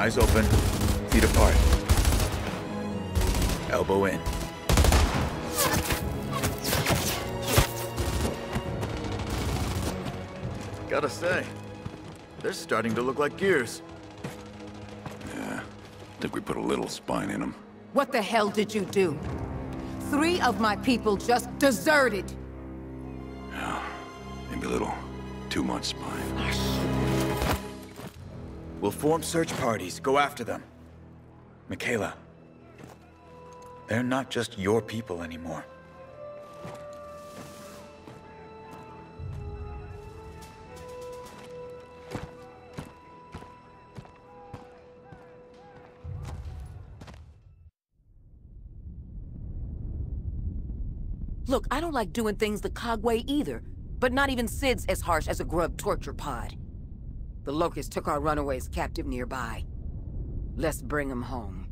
Eyes open, feet apart. Elbow in. Gotta say, they're starting to look like gears. Yeah, think we put a little spine in them. What the hell did you do? 3 of my people just deserted! Yeah, maybe a little too much spine. We'll form search parties, go after them. Michaela, they're not just your people anymore. Look, I don't like doing things the COG way either, but not even Sid's as harsh as a grub torture pod. The Locusts took our runaways captive nearby. Let's bring them home.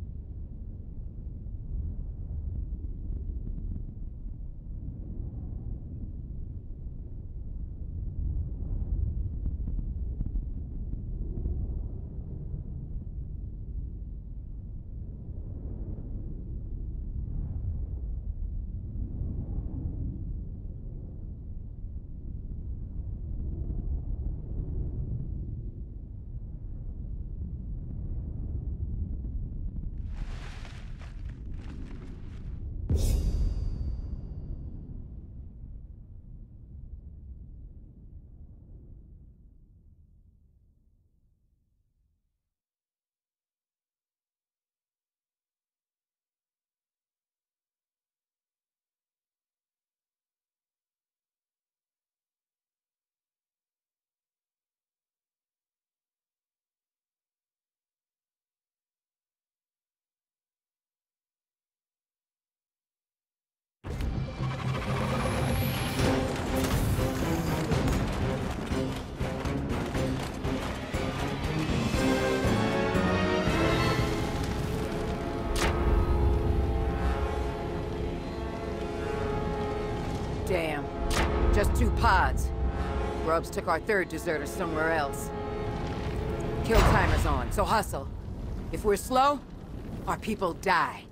Damn. Just 2 pods. Grubs took our 3rd deserter somewhere else. Kill timer's on, so hustle. If we're slow, our people die.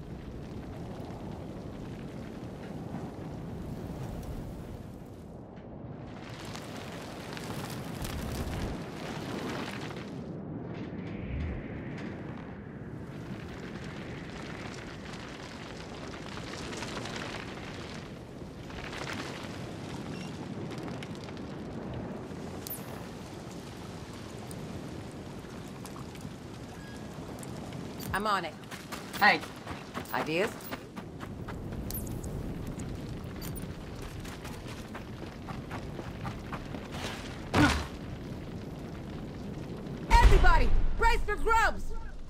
I'm on it. Hey. Ideas? Everybody, brace for grubs!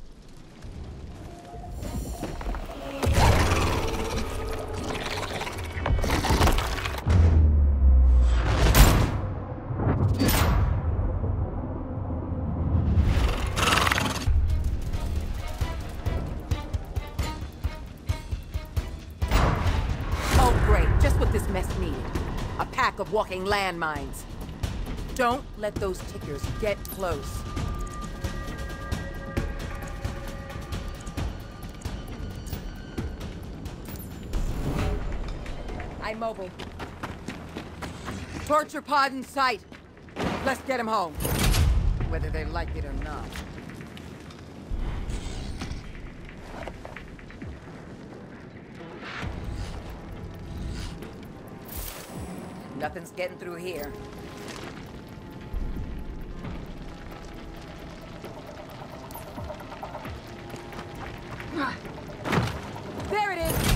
Of walking landmines. Don't let those tickers get close. I'm mobile. Torture pod in sight. Let's get them home. Whether they like it or not. Nothing's getting through here. There it is!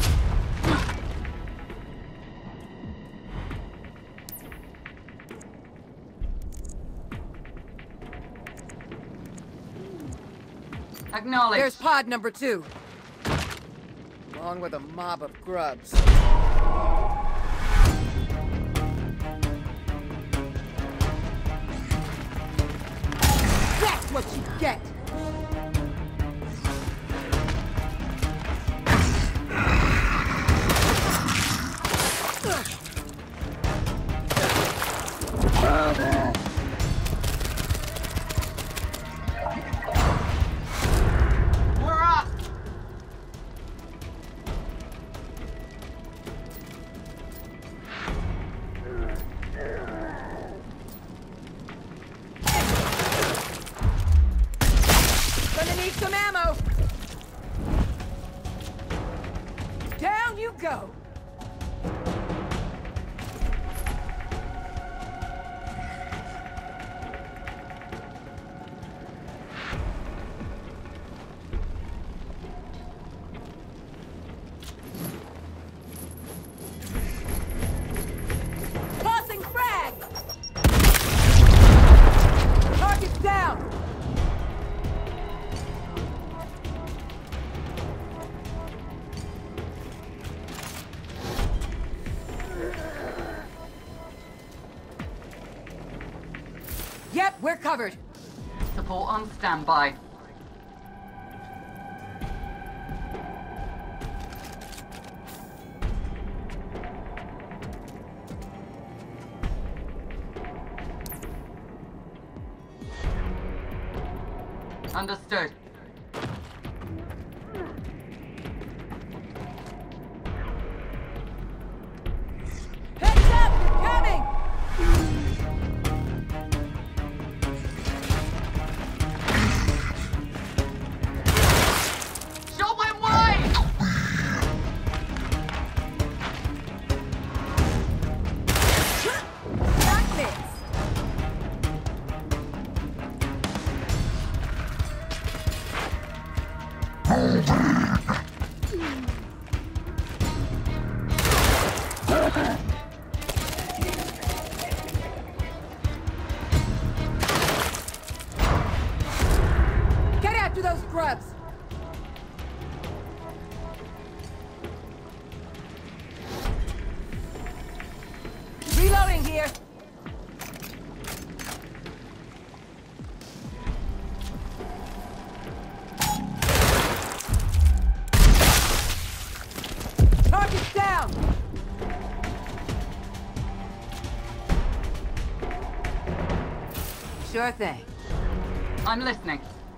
Acknowledged. There's pod number 2. Along with a mob of grubs. What you get! you go! Tossing frag! Target's down! Yep, we're covered. Support on standby. Understood. Heads up! Coming! Shot went wide! Not this! Get after those grubs! Reloading here! Target's down! Sure thing. I'm listening.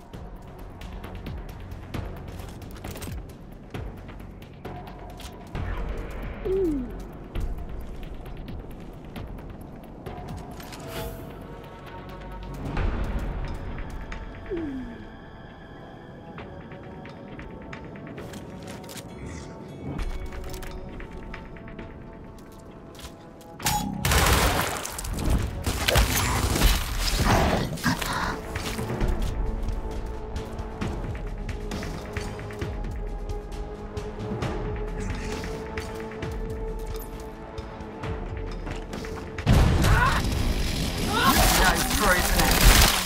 No proof.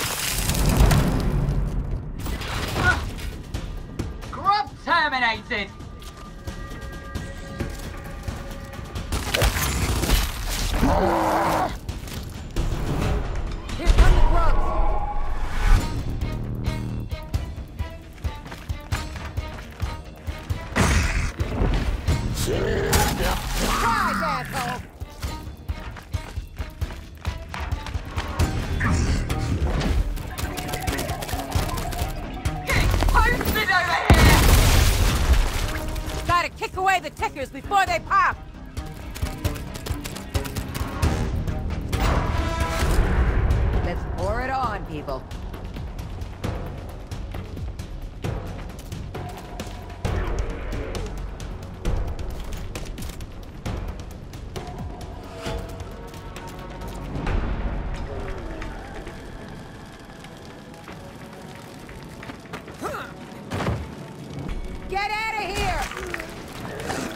Grub terminated! Here come the grubs! Surprise, asshole! Getting posted over here! Gotta kick away the tickers before they pop! Let's pour it on, people. Get out of here!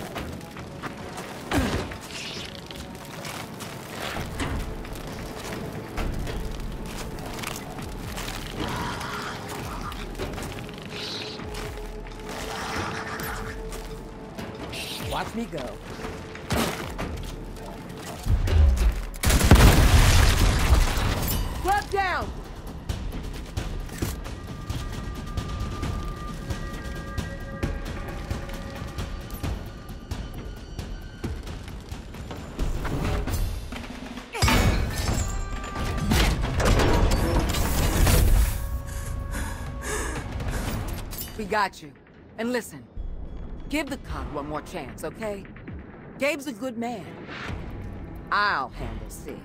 Watch me go. Grub down! We got you. And listen, give the cog one more chance, okay? Gabe's a good man. I'll handle C.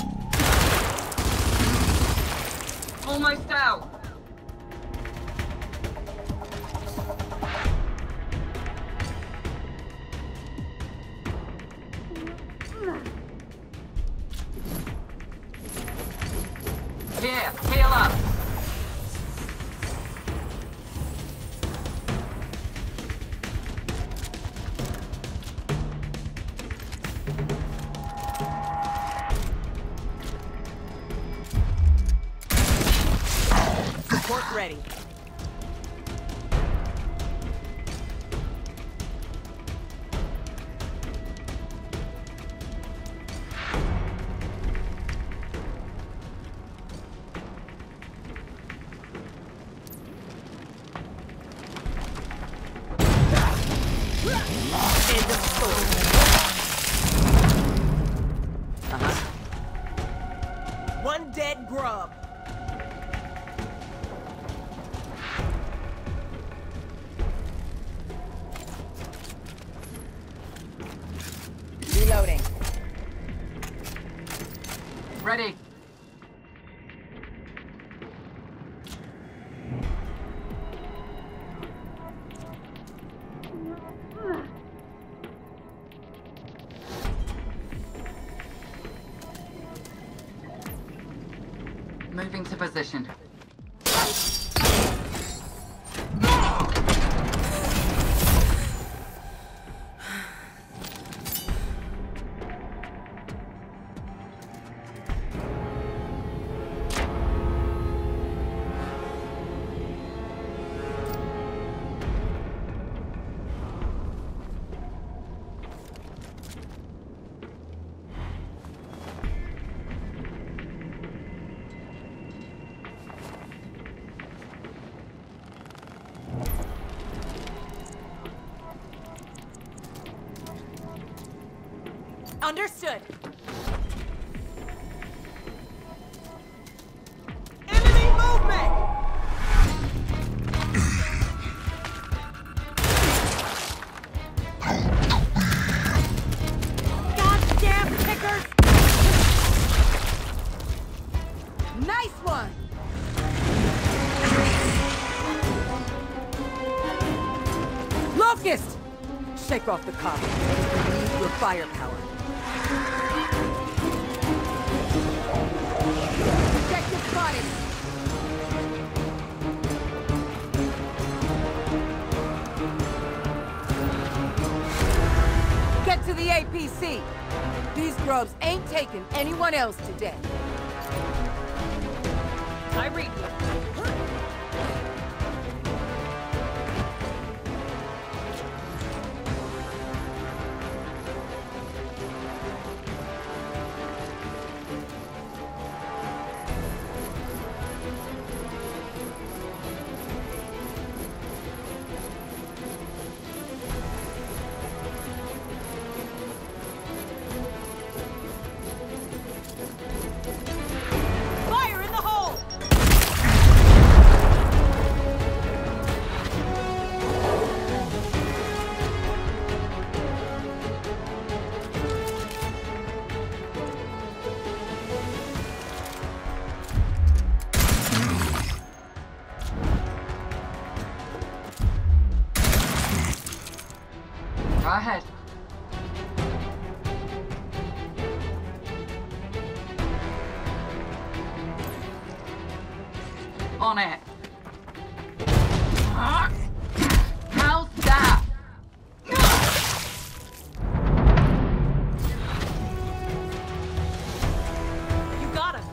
Almost out. ready. End of story. One dead grub. Reloading. Ready. Moving to position. Understood. Enemy movement! Goddamn pickers! Nice one! Locust! Shake off the cover. We need your firepower. Objective spotted. Get to the APC. These grubs ain't taking anyone else today. I read you. Fire in the hole! Go ahead. On it. How's that? You got him.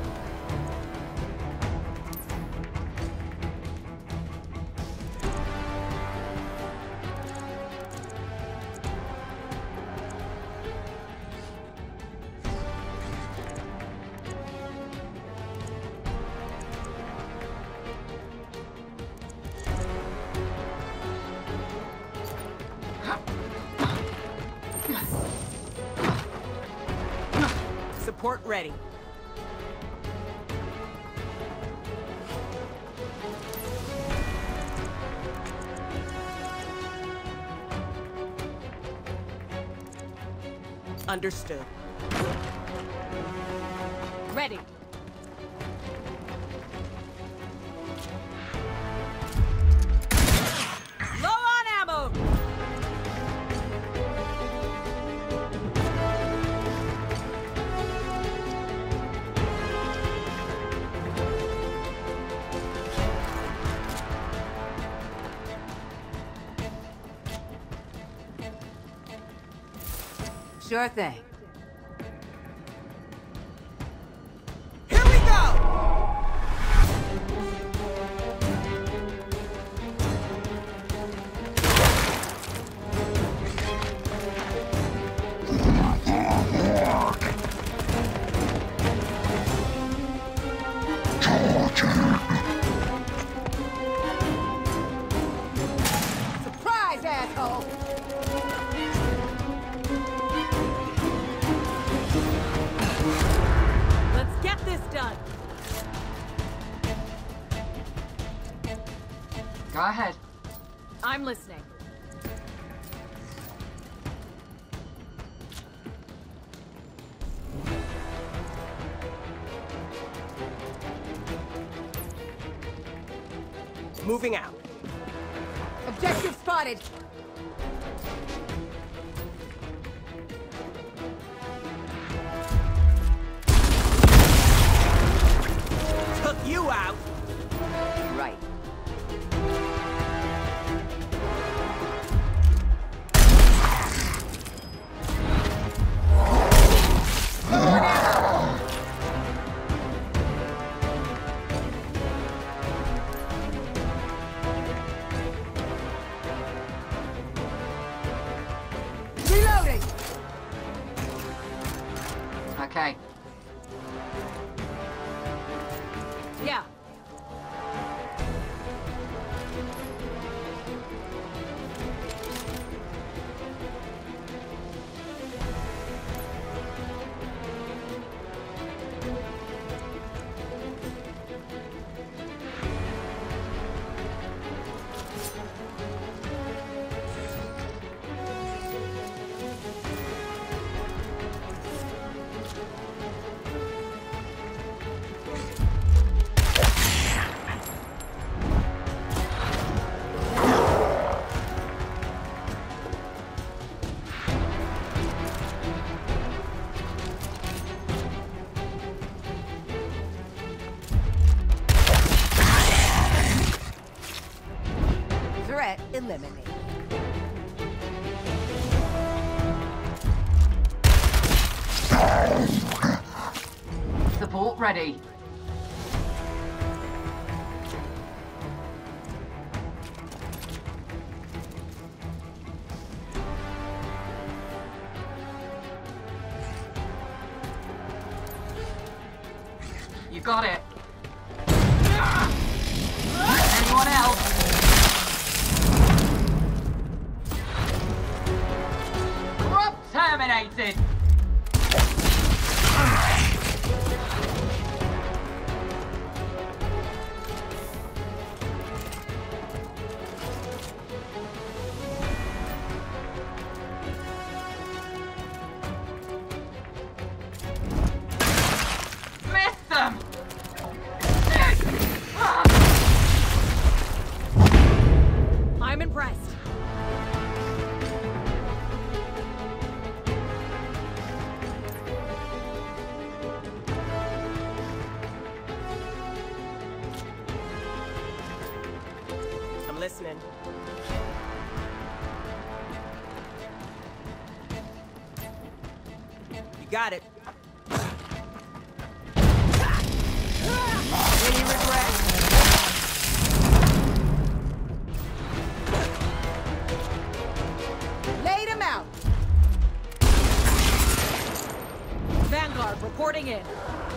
Support ready. Understood. Ready. Low on ammo! Sure thing. Here we go! Go ahead. I'm listening. Moving out. Objective spotted. Took you out. Right. Reloading. Okay. Yeah. Threat eliminated. Support ready. You got it. Anyone else? Corrupt terminated. Miss them. I'm impressed. I'm listening. You got it. Any regrets? Laid him out. Vanguard reporting in.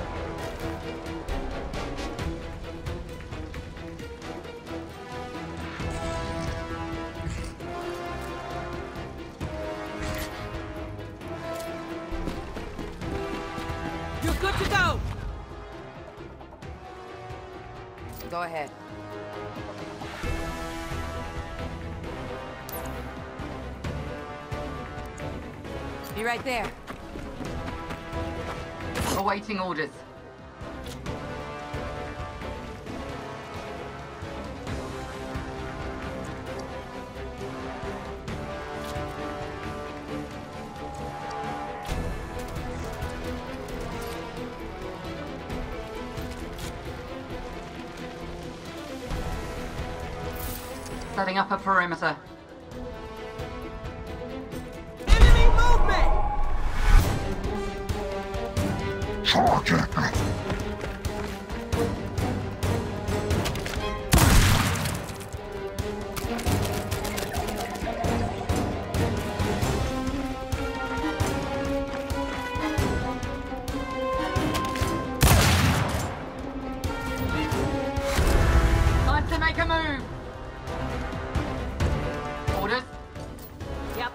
You're good to go. Go ahead. Be right there. Awaiting orders. Setting up a perimeter. Enemy movement. Time to make a move. Orders. Yep.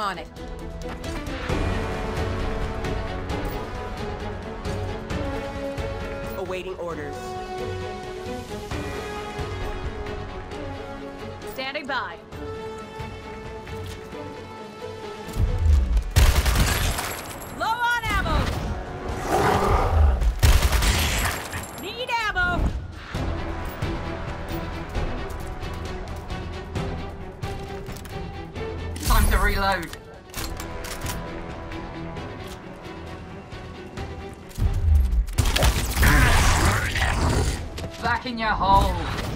on it. Awaiting orders. Standing by. Low on ammo! Need ammo! Time to reload. Back in your hole.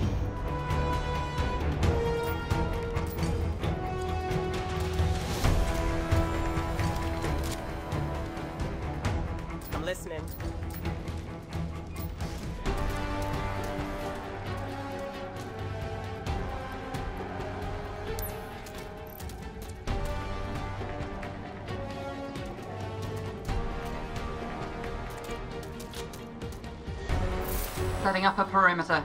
I'm listening. Setting up a perimeter.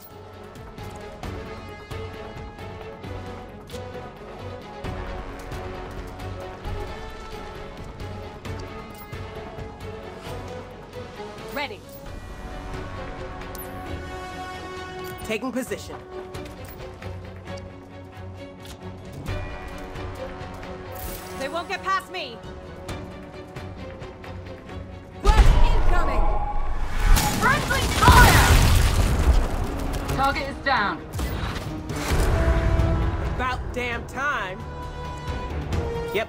Ready. Taking position. They won't get past me. Blast incoming! Friendly fire! Target is down. About damn time. Yep.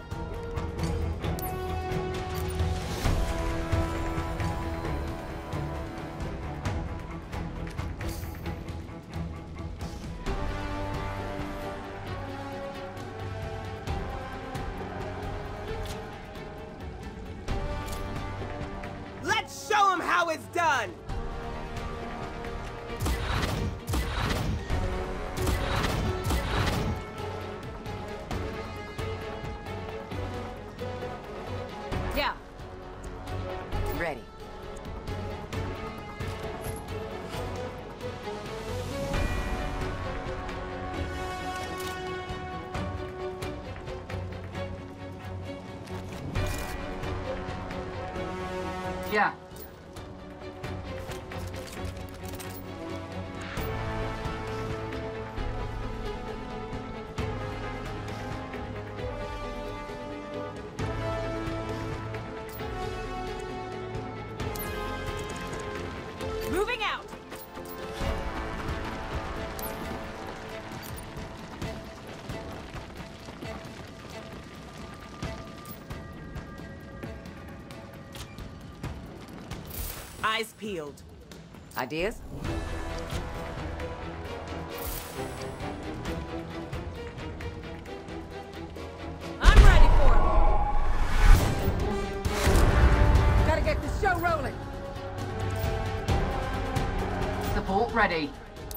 Let's show them how it's done! Yeah. Ready. Yeah. Moving out. Eyes peeled. Ideas? I'm ready for it. Gotta get the show rolling. Support ready.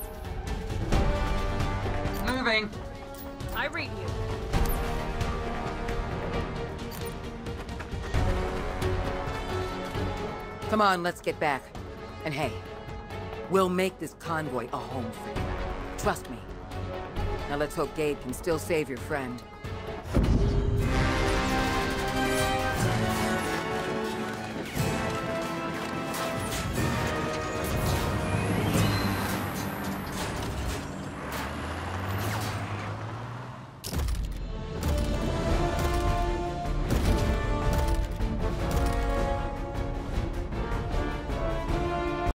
Moving. I read you. Come on, let's get back. And hey, we'll make this convoy a home for you. Trust me. Now let's hope Gabe can still save your friend.